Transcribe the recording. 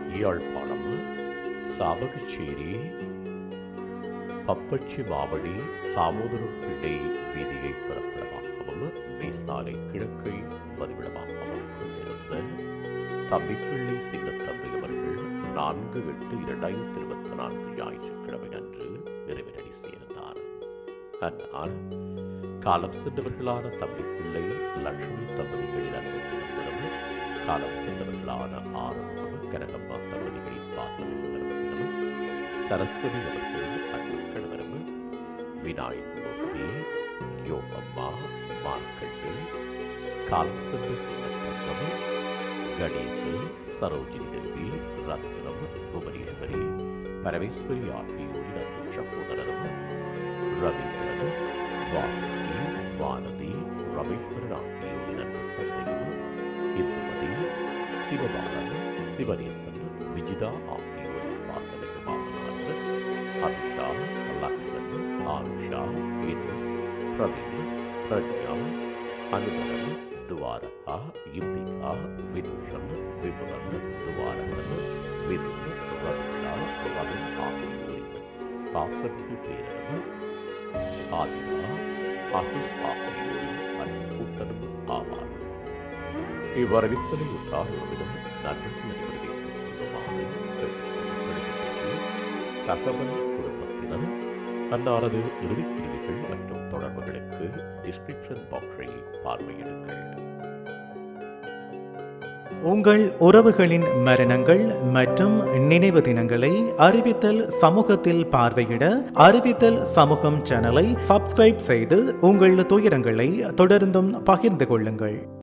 யாழ்ப்பாணம் சாவகச்சேரி பப்பச்சி மாவடி தாமோதரம் பிள்ளை வீதியை பிறப்பிடமாகவும் மேசாலை கிழக்கை பதிவிடமாகவும் கொண்டிருந்த தம்பிப்பிள்ளை சின்னத்தம்பி அவர்கள் 4/8/2024 ஞாயிற்றுக்கிழமை அன்று இறைவனடி சேர்ந்தார். அந்நாள் காலம் சென்றவர்களான தம்பிப்பிள்ளை லட்சுமி தம்பதிகளின் அன்பு குடும்பமும் காலம் சென்றவர்களான ஆரம்பம் கனகம்மா தம்பதிகளின் பாசனம் நிறுவனமும் சரஸ்வதி அவர்களின் அன்பு கணவரும் விநாயகமூர்த்தி யோகம்மா மான்கட்டு காலம் சென்ற சின்னத்தங்கம் கணேசு சரோஜினி தேவி ரத்னம் புவனேஸ்வரி பரமேஸ்வரி ஆகியோரின் அன்பு சகோதரரும் ரவீந்திரன் வாசுகி வானதி ரமேஸ்வரன் ஆகியோரின் அன்பு தந்தையும் இந்துமதி சிவபாலன் சிவநேசன் விஜிதா ஆகியோரின் வாசலுக்கு மாமனார் அபிஷா லக்ஷ்மன் ஆனுஷா இன்ஸ் பிரவீன் பிரக்யா அனுதரன் துவாரகா யுத்திகா விதுஷன் விபுலன் துவாரகன் விதுன் ரதுஷா வதன் ஆகியோரின் பாசமிகு பேரன் ஆதிகா அகிஸ் ஆகியோரின் அன்பு கூட்டணி ஆவார். இவ்வரவித்தலை உற்றார் உறவினர் நண்பர்கள் அனைவரையும் தகவல் குடும்பத்தினர் அன்னாரது இறுதிக்கிரியைகள் மற்றும் தொடர்புகளுக்கு டிஸ்கிரிப்ஷன் பாக்ஸை பார்வையிடுங்கள். உங்கள் உறவுகளின் மரணங்கள் மற்றும் நினைவு தினங்களை அறிவித்தல் சமூகத்தில் பார்வையிட அறிவித்தல் சமூகம் சேனலை சப்ஸ்கிரைப் செய்து உங்கள் துயரங்களை தொடர்ந்தும் பகிர்ந்து கொள்ளுங்கள்.